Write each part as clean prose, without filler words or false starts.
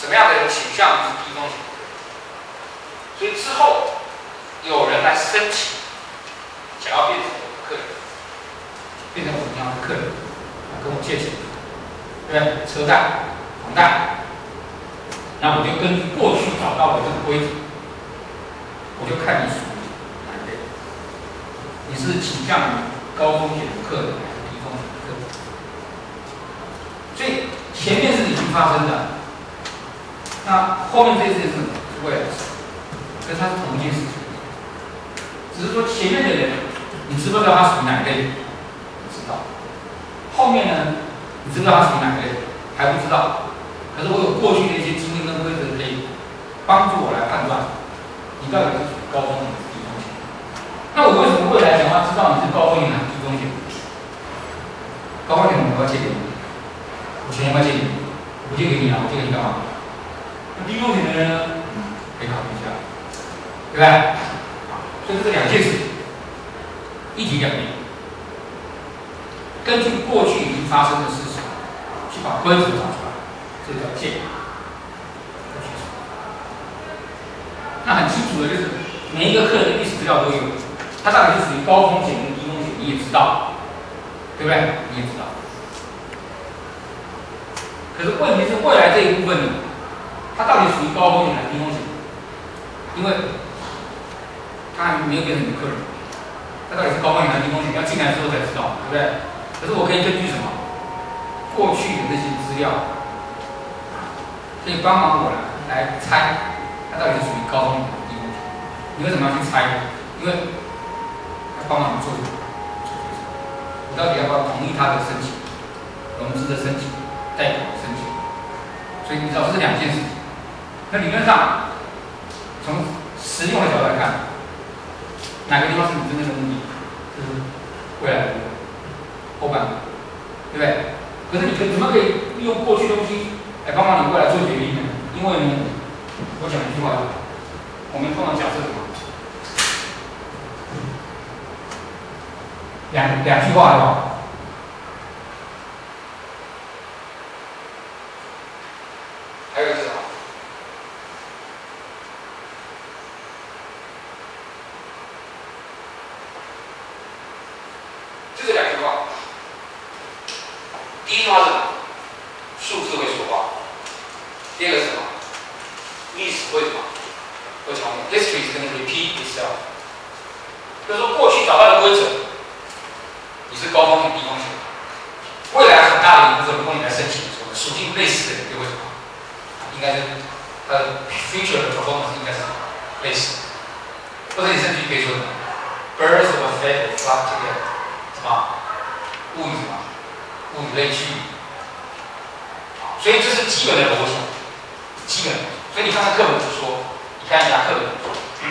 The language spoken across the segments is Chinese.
什么样的人倾向于是低风险的客人。所以之后有人来申请，想要变成我的客人，变成我一样的客人，跟我借钱，对不对？车贷、房贷，那我就根据过去找到的这个规则，我就看你属于哪一类，你是倾向于高风险的客人还是低风险的客人？所以前面是已经发生的，那后面这件事是未来的事，所以它是同一件事情，只是说前面的人，你知不知道他属于哪一类？你知道。后面呢，你知不知道他属于哪一类？还不知道。可是我有过去的一些经验跟规则可以帮助我来判断，你到底是属于高风险还是低风险。那我为什么未来想要知道你是高风险还是低风险？高风险我要借给你，我钱要不要借给你？我借给你啊，我借给你干嘛？那低风险的人呢，可以考虑一下，对不对？所以这两件事情，一体两面。根据过去已经发生的事情，去把规则找出来，这叫借。那很清楚的就是，每一个客人的历史资料都有，他到底是属于高风险跟低风险，你也知道，对不对？你也知道。可是问题是，未来这一部分呢，它到底属于高风险还是低风险？因为他还没有变成你的客人，他到底是高风险还是低风险？要进来之后才知道，对不对？可是我可以根据什么？过去的那些资料，可以帮忙我来猜，它到底是属于高风险还是低风险？你为什么要去猜？因为要帮忙你做什么？你到底要不要同意他的申请、融资的申请、贷款的申请？所以你知道这是两件事情。那理论上，从实用的角度来看，哪个地方是你真正的目的？就是未来的后半部，对不对？可是你怎么可以利用过去的东西来帮忙你未来做决定呢？因为呢，我讲一句话，我们通常假设什么？两句话对吧？还有一个是什么？这是两句话。第一句话是什么？数字会说话。第二个是什么？历史会什么？会重演。History is going to repeat itself。就是说，过去找到的规则，你是高风险、低风险。未来很大的一部分，如果你来申请的时候，属性类似的人就会什么？应该是future 的 performance 应该是类似的。或者你甚至可以说什么 ？Birds of a feather flock together， 什么？物以什么？物以类聚。所以这是基本的逻辑，基本的。所以你看看课本怎么说，你看一下课本怎么说。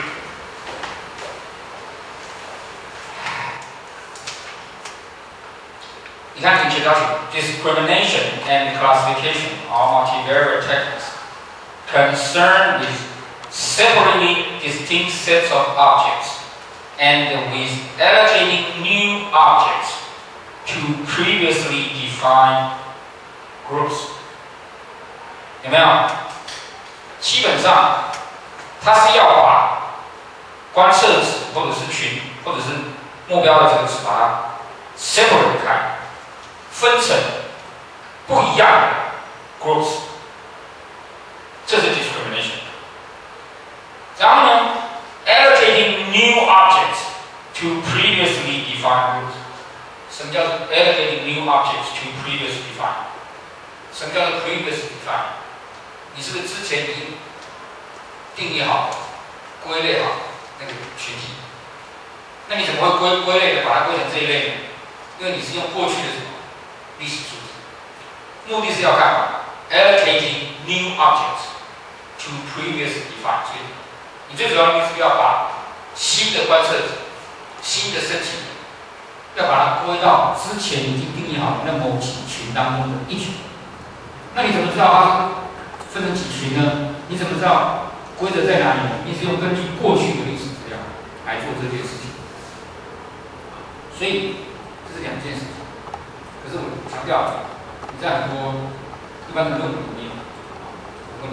你看请写标题 ：Discrimination and classification are multivariate techniques concerned with separating distinct sets of objects and with allocating new objects to previously defined groups。有没有？基本上，它是要把观测值或者是群或者是目标的这个值，把它 separate 开，分成不一样的 groups， 这是 discrimination。然后呢 ，allocating new objects to previously defined groups。什么叫做 allocating new objects to previously defined？ 什么叫做 previously defined？ 你是不是之前已经定义好、归类好那个群体？那你怎么会归类的把它归成这一类呢？因为你是用过去的什么历史数字，目的是要干嘛 ？allocating new objects to previously defined。所以你最主要的目的是要把新的观测者、新的申请人，要把它归到之前已经定义好的那某几群当中的一群。那你怎么知道它分成几群呢？你怎么知道规则在哪里呢？你只有根据过去的历史资料来做这件事情。所以这是两件事情。可是我强调，你在很多一般的论文里面，如果你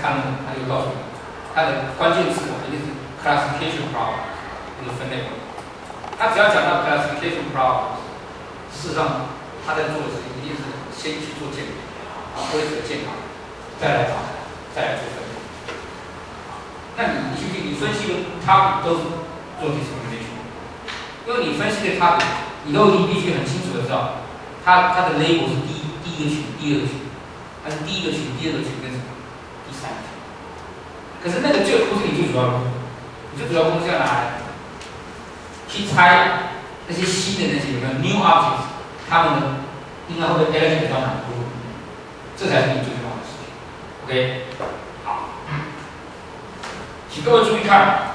他就告诉你，它的关键词一定是 classification problem， 就是分类问题。他只要讲到 classification problem， 事实上他在做的事情一定是先去做鉴别，规则建好，再来找，再来做分类。那你记不记？你分析的 topic 都是做 discrimination， 因为你分析的 topic， 你都已经必须很清楚的知道，它的 label 是第一个群、第二个群，它是第一个群、第二个群跟什么？第三个群。可是那个不是你最主要的功能，你最主要功能是要拿来去猜那些新的那些有没有 new objects， 它们呢应该会被 allocate 到哪个部分，这才是你最重要的事情。OK， 好，请各位注意看，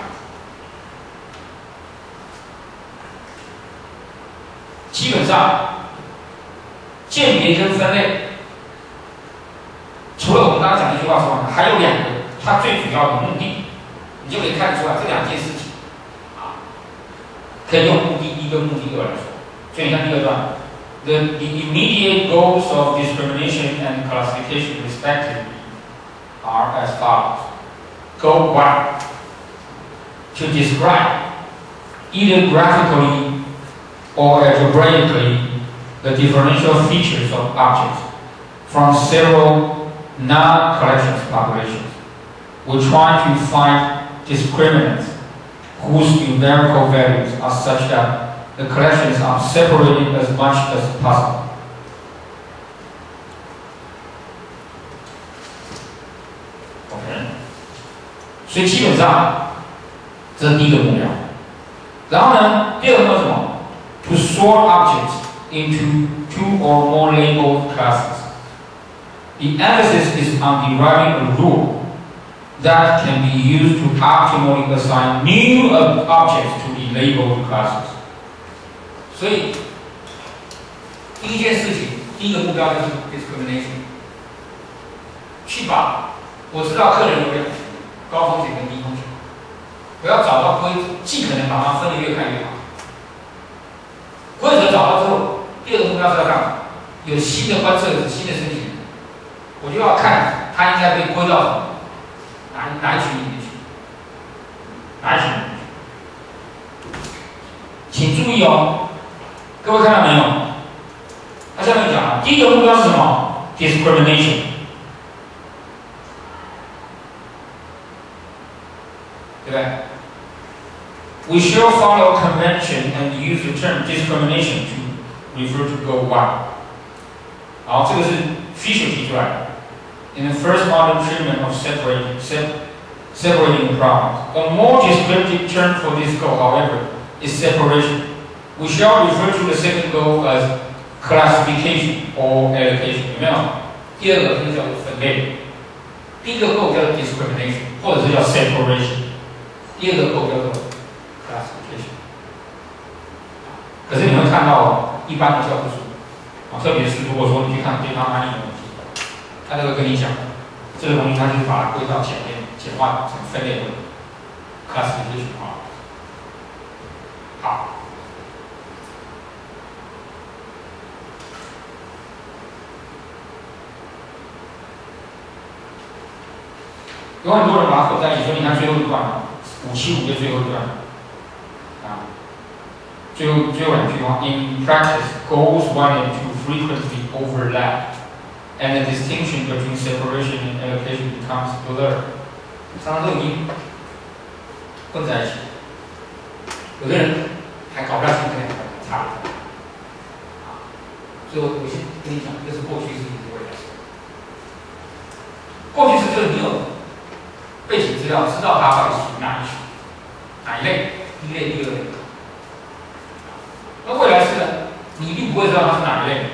基本上鉴别跟分类，除了我们刚刚讲的一句话之外，还有两个，它最主要的目的，你就可以看得出来这两件事情啊，可以用目的一跟目的二来说。所以你看第二段 ，the immediate goals of discrimination and classification respectively are as follows. Goal 1, to describe either graphically or algebraically the differential features of objects from several non-collections populations. We try to find discriminants whose numerical values are such that the collections are separated as much as possible. OK， 所以基本上这是第一个目标。然后呢，第二个目标是什么？ To sort objects into 2 or more labeled classes. The emphasis is on deriving a rule that can be used to optimally assign new objects to the labeled classes. 所以，第一件事情，第一个目标就是 discrimination。去把我知道客人有两群，高风险跟低风险，我要找到规则，尽可能把它分得越看越好。规则找到之后，第二个目标是要干嘛？有新的观测者、新的申请人，我就要看他应该被归到什么哪一群里面去，哪一群里面去。请注意哦，各位看到没有？他下面讲了，第一个目标是什么 ？discrimination。对不对 ？We shall follow convention and use the term discrimination to refer to goal 1。好，这个是 Fisher 提出来的。In the first modern treatment of separating the problems, a more descriptive term for this goal, however, is separation. We shall refer to the second goal as classification or allocation. 有没有？第二个就叫做分类，第一个 goal 叫做 discrimination， 或者是叫 separation。第二个 goal 叫做 classification。可是你会看到，一般的教科书，特别是如果说你去看对方翻译的问题，他就会跟你讲，这个东西他就是把它归到前面，简化成分类问题 classification 啊。好。有很多人把它混在一起，所以你看最后一段，575的最后一段，啊，最后两句话 ，In practice, goals 1 and 2 frequently overlap, and the distinction between separation and allocation becomes blurred. 常常都已经混在一起，有的人还搞不清楚那个差别。啊，所以我先跟你讲，这是过去式，也是未来式。过去式就是你有背景资料，知道它到底属于哪一群、哪一类，第一类、第二类。那未来式呢？你一定不会知道它是哪一类。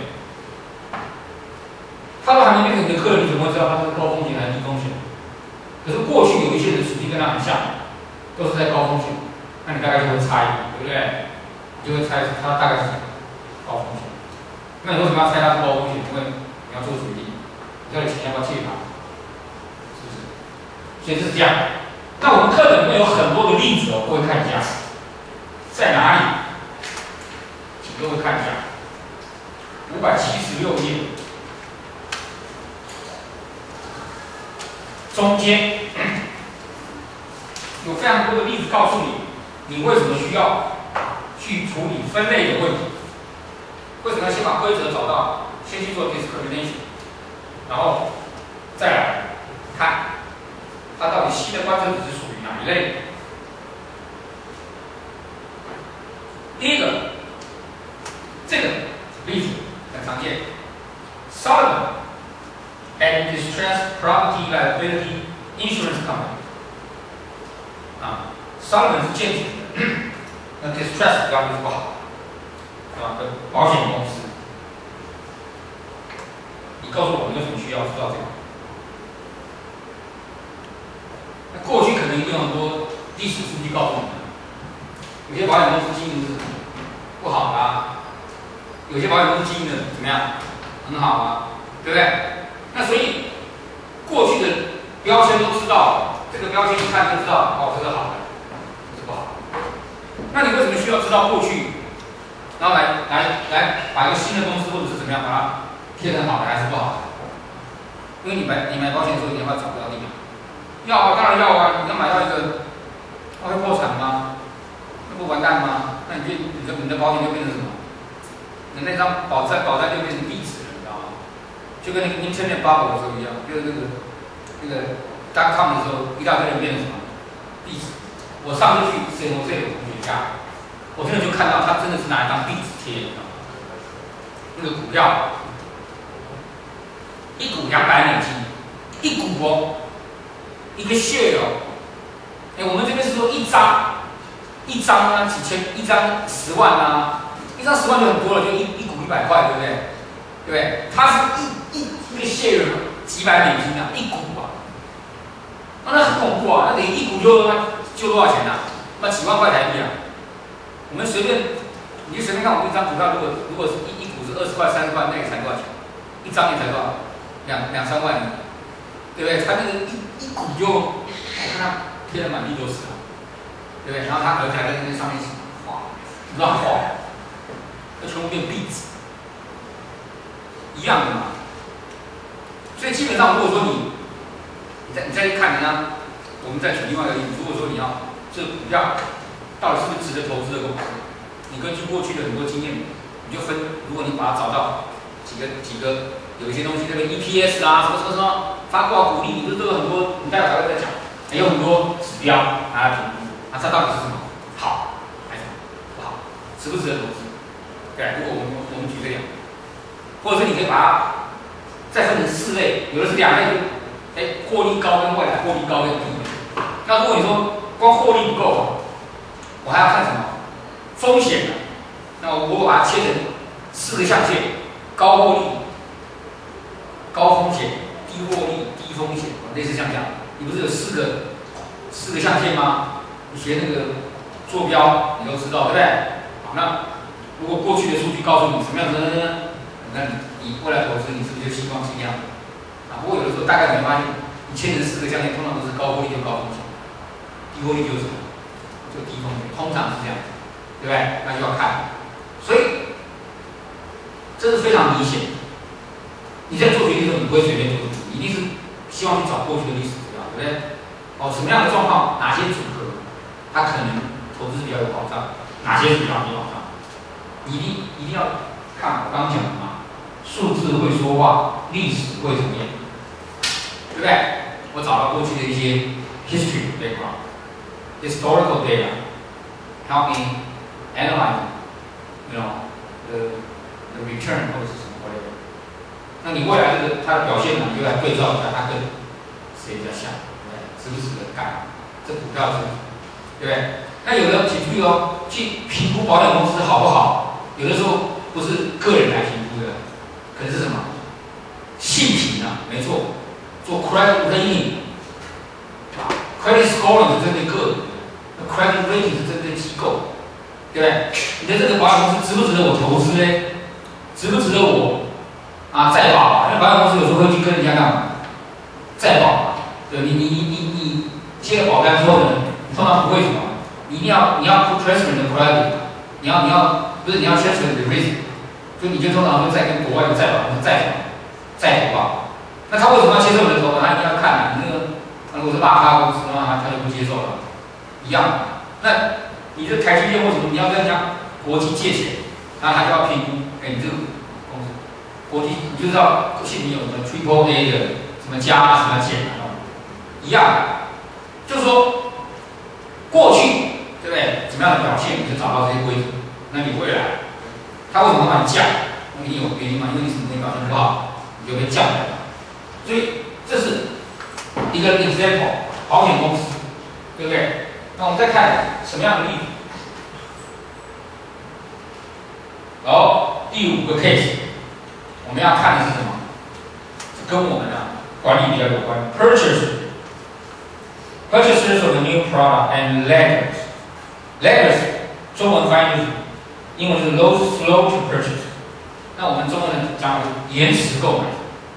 它都还没变成你的客人，你怎么会知道它是高风险还是低风险？可是过去有一些人实际跟它很像，都是在高风险，那你大概就会猜，对不对？你就会猜它大概是高风险。那你为什么要猜它是高风险？因为你要做决定，你到底钱要不要借它？所以是这样。那我们课本里面有很多的例子哦，各位看一下，在哪里？请各位看一下，576页。 中间有非常多的例子告诉你，你为什么需要去处理分类的问题。为什么要先把规则找到，先去做 discrimination， 然后再来看它到底新的观测值是属于哪一类？第一个，这个例子很常见 ，Sullivan and Distressed Property Liability Insurance Company。Sullivan 是建筑的，那 Distressed 标就是不好，是吧？保险公司。你告诉我，你有什么需要知道这个？那过去可能一定有很多历史数据告诉你们，有些保险公司经营是不好的啊，有些保险公司经营的怎么样？很好啊，对不对？那所以过去的标签都知道了，这个标签一看就知道，哦，这个好的，这是不好的。那你为什么需要知道过去，然后来把一个新的公司或者是怎么样把它贴成好的还是不好的？因为你买保险的时候，你要不要找标的嘛？要啊，当然要啊！你要买到一个，它会破产吗？那不完蛋吗？那你的保险就变成什么？你那张保单就变成壁纸了，你知道吗？就跟那个 Internet Bubble 的时候一样，就是那个 .com 的时候，一大堆人变成什么壁纸。我上次去 San Jose 有同学家，我真的就看到他真的是拿一张壁纸贴，你知道吗？那个股票，一股$200，一股哦。一个 share 哦，我们这边是说一张啊几千，一张10万啊，一张10万就很多了，就一股100块，对不对？对不对？它是一个 share 几百美金啊，一股啊，那很恐怖啊，那等于一股就多少钱啊？那几万块台币啊！我们随便，你就随便看我们一张股票，如果是一股是20块、30块，那也才多少钱？一张也才多少？两三万，对不对？它那个一股就，我看它贴得满地都是啊，对不对？然后它儿子还在那上面画，乱画，那全部变壁纸，一样的嘛。所以基本上，如果说你再去看人家，我们再举另外一个例子，如果说你要这股票到底是不是值得投资的公司，你根据过去的很多经验，你就分，如果你把它找到几个有一些东西，这个 EPS 啊，什么发过股利，你不是都有很多，你待会还会再讲，还有很多指标拿来评估，它到底是什么好还是不好，值不值得投资？对，如果我们举这两个，或者是你可以把它再分成4类，有的是2类，获利高跟未来获利高跟低。那如果你说光获利不够，我还要看什么风险呢？那我把它切成4个象限：高获利、高风险、低获利、低风险，类似像这样。你不是有4个象限吗？你学那个坐标，你都知道，对不对？好，那如果过去的数据告诉你什么样的呢？那你未来投资，你是不是就希望是一样的？不过有的时候大概你会发现，你切成4个象限，通常都是高获利就高风险，低获利就是什么？就低风险，通常是这样，对不对？那就要看，所以这是非常明显。你在做决定的时候，你不会随便做决定，一定是希望去找过去的历史资料，对不对？什么样的状况，哪些组合，它可能投资比较有保障，哪些比较没保障，你一定要看我刚刚讲的嘛，数字会说话，历史会怎么样，对不对？我找到过去的一些 history background。Historical data help me analyze, the return 或者是什么 whatever。那你未来它的表现呢，你就来对照一下，它跟谁比较像，对不对？值不值得干？这股票是，对不对？那有的请注意哦，去评估保险公司好不好，有的时候不是个人来评估的，可能是什么？信评啊，没错，做 credit rating。Credit scoring 是针对个人的 ，credit rating 是针对机构，对不对？你的这个保险公司值不值得我投资呢？值不值得我再保？因为保险公司有时候会去跟人家干嘛？再保，对，你签了保单之后呢，你通常不会什么？你一定要 put transfer 的 credit， 你要 transfer 的 risk， 就你就通常会再跟国外的再保公司再投保。那他为什么要接受你的投保？他一定要看你那个大咖公司，他就不接受了，一样的。那你这台积电为什么你要跟人家国际借钱？那他就要评估，你这个公司国际你就知道现你有什么 Triple A 的什么加什么减一样的，就是说过去对不对？怎么样的表现你就找到这些规则，那你未来他为什么会把你降？那你有原因吗？因为你什么表现不好，你就被降了。所以这是一个 example， 保险公司，对不对？那我们再看什么样的例子？然后第5个 case， 我们要看的是什么？跟我们管理比较有关。Purchasers of a new product and laggers， 中文翻译就是英文是 slow to purchase， 那我们中文讲的是延迟购买，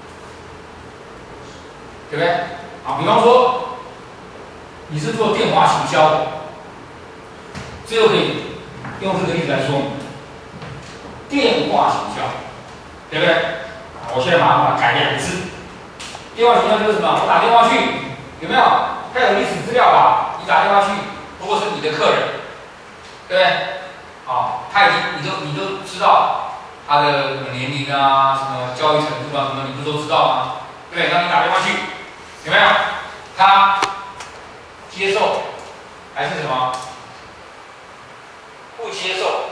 对不对？比方说你是做电话行销的，这就可以用这个例子来说明。电话行销，对不对？我现在马上把它改2个字。电话行销就是什么？我打电话去，有没有？他有历史资料吧？你打电话去，如果是你的客人，对不对？他已经你都知道他的年龄啊，什么教育程度啊，什么你不都知道吗？对不对？那你打电话去，有没有？他接受还是什么？不接受？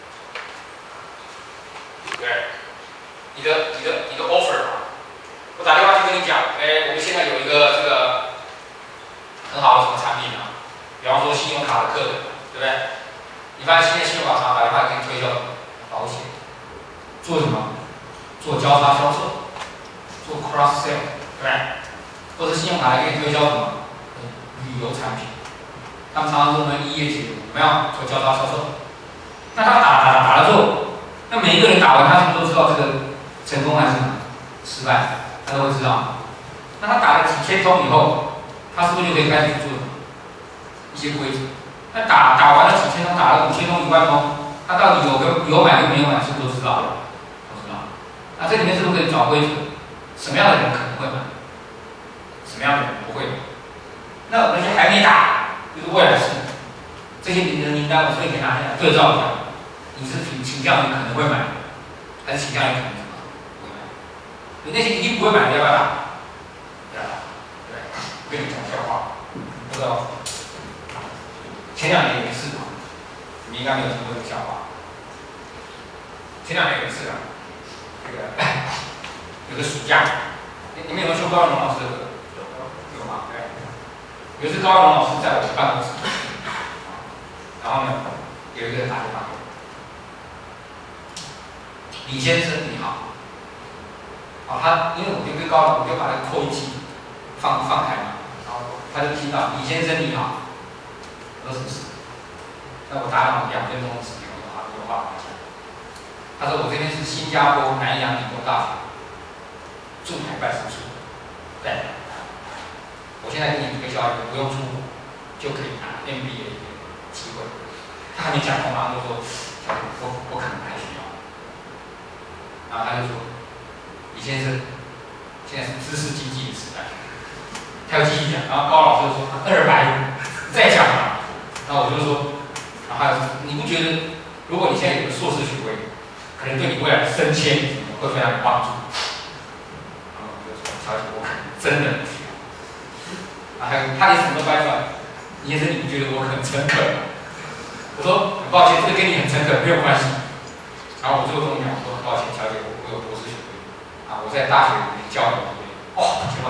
对，你的 offer， 我打电话去跟你讲，我们现在有一个这个很好的什么产品啊，比方说信用卡的课程，对不对？你发现现在信用卡厂打电话给你推销保险，做什么？做交叉销售，做 cross sell， 对不对？或者信用卡还给你推销什么？旅游产品，他们常常说我们1月节，有没有做交叉销售？那他打了之后，那每一个人打完，他是不是都知道这个成功还是失败？他都会知道。那他打了几千通以后，他是不是就可以开始做一些规则？那打完了几千通，打了5000通、10000通，他到底有买跟没有买，是不是都知道？都知道。那这里面是不是可以找规则？什么样的人可能会买？什么样的人不会买？那些还没打，就是未来是这些名单，我所以给大家对照一下。你是倾向于可能会买，还是倾向于可能什么不会买？你那些一定不会买的要不要打？对啊，对，我跟你讲笑话，不知道前2年有一次，你们应该没有听过这个笑话。前2年有一次这个有个暑假，你们有没有修高荣老师的课？有吗？对。有一次高荣老师在我办公室，然后呢，有一个人打电话给我。李先生你好，他因为我就跟高老，我就把那个扩音器放开嘛，然后他就听到李先生你好，我说什么事？那我打了2分钟的时间，我说有话跟他讲。他说我这边是新加坡南洋理工大学驻台办事处，对，我现在给你推销一个不用出国就可以拿 MBA 的机会。他还没讲完，马上就说小姐，我可能还需要。然后他就说：“李先生，现在是知识经济的时代。”他又继续讲，然后高老师就说：“250，再讲嘛。”然后我就说，然后他就说：“你不觉得，如果你现在有个硕士学位，可能对你未来的升迁会非常有帮助？”然后我就说：“小姐，我可能真的不需要。”啊，还有他连什么都掰出来，李先生，你不觉得我很诚恳吗？我说：“很抱歉，这个跟你很诚恳没有关系。”然后我就跟我讲说：“很抱歉，小姐，我有博士学位啊，我在大学里面教你。”抱歉。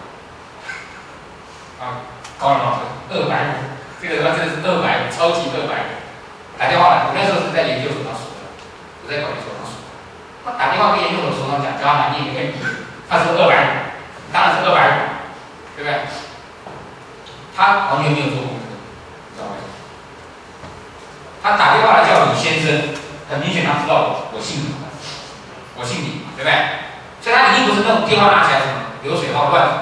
啊，高人老师250，这个他真的是250，超级250。打电话来，我那时候是在研究所上说的，我在管理所上说的。他打电话跟研究所所长讲，叫他拿念一个 MBA，他说250，当然是250，对不对？他完全没有做功课，你知道为什么？他打电话来叫李先生，很明显他知道我姓李，对不对？所以他一定不是那种电话拿起来什么流水号乱。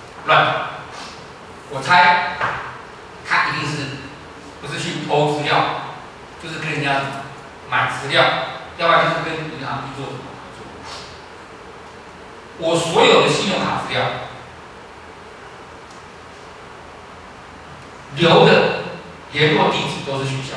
我猜他一定是不是去偷资料，就是跟人家买资料，要不然就是跟银行去做什么合作。我所有的信用卡资料， 留的联络地址都是学校。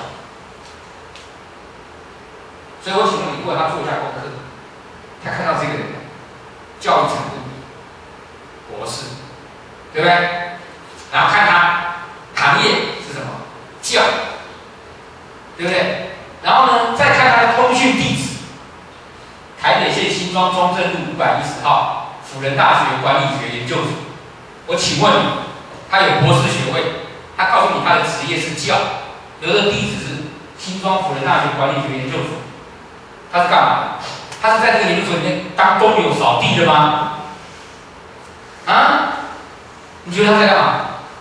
所以我请问你，如果他做一下功课，他看到这个人教育程度博士，对不对？然后看他行业是什么教，对不对？然后呢，再看他的通讯地址，台北县新庄中正路510号辅仁大学管理学研究所。我请问你，他有博士学位，他告诉你他的职业是教，留的地址是新庄辅仁大学管理学研究所。他是干嘛的？他是在这个研究所里面当工友扫地的吗？啊？你觉得他在干嘛？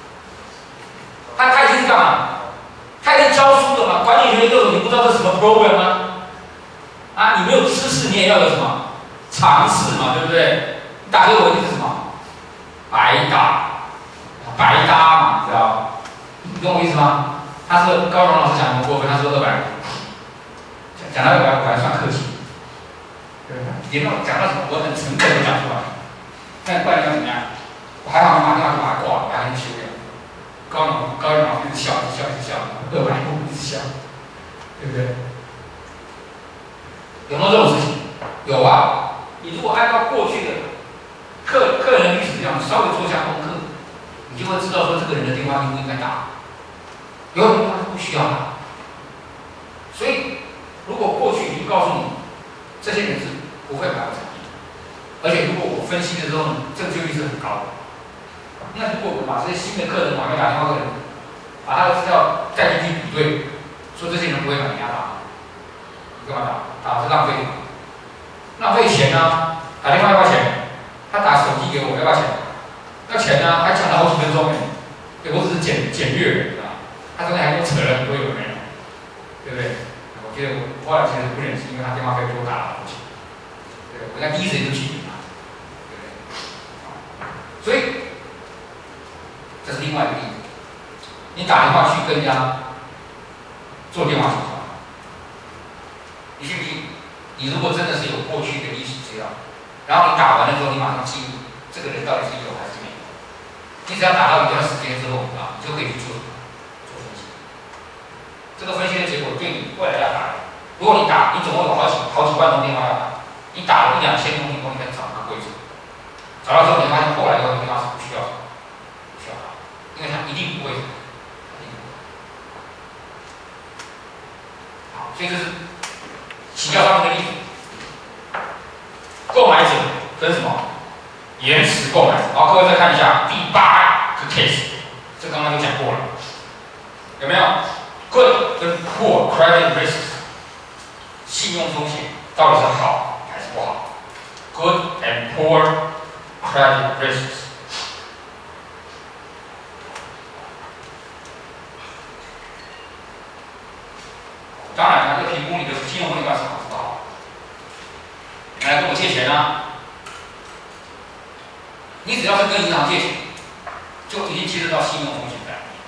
他一定是干嘛？他一定教书的嘛？管理学研究所，你不知道这是什么 program 吗？啊，你没有知识，你也要有什么尝试嘛，对不对？你打给我一定是什么？白搭嘛，知道？你懂我意思吗？他是高荣老师讲的过分，他说250，讲到250还算客气，对不对？也没有讲到什么，我很诚恳的讲出来。那不然你要怎么样？我还好，打电话就把它挂了，我还能修掉。高荣老师一直笑，250一直笑，对不对？有没有这种事情？有啊。你如果按照过去的客人历史这样稍微做一下功课，你就会知道说这个人的电话应不应该打。有很多他是不需要打。所以，如果过去就告诉你，这些人是不会买我产品，而且如果我分析的时候呢，正确率是很高的。那如果我把这些新的客人往外打电话给人，把他的资料再进去比对，说这些人不会买，你要打，你干嘛打？打是浪费，浪费钱啊！打电话要不要钱？他打手机给我要不要钱？要钱啊！还讲了好几分钟呢，对，我只是简略，啊，他中间还跟我扯了很多有没有？对不对？我觉得我后来其实不忍心，因为他电话费比我打了好多钱，对，我在第一时间就去理他，对不对？所以这是另外一个例子。你打电话去跟人家做电话协调，你信不信？你如果真的是有过去的历史资料，然后你打完了之后，你马上记录这个人到底是有还是没有。你只要打到一段时间之后啊，你就可以去做分析。这个分析的结果对你未来要打，如果你打，你总共有好几万通电话要打，你打了1-2000通以后，你可以找那个规则，找到之后，你发现后来以后电话是不需要打，因为它一定不会。好，所以这是起教上面的例子。购买者跟什么？延迟购买者。好，各位再看一下第8个 case， 这刚刚就讲过了，有没有 ？Good 跟 poor credit risks， 信用风险到底是好还是不好 ？Good and poor credit risks。当然了，就评估你的信用风险到底是好是不好。你来跟我借钱啊？你只要是跟银行借钱，就已经牵涉到信用风险在里面。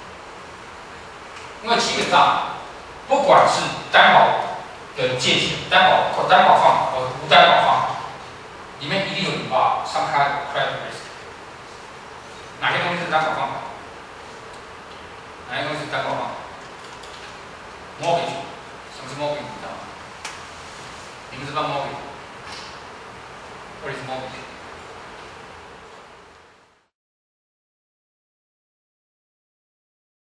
因为基本上，不管是担保的借钱、担保放款和无担保放款，里面一定有some kind of credit risk。哪些东西是担保放款？哪些东西是担保放款 ？mortgage， 什么是 mortgage？ 你知道吗？你们知道 mortgage？What is mortgage？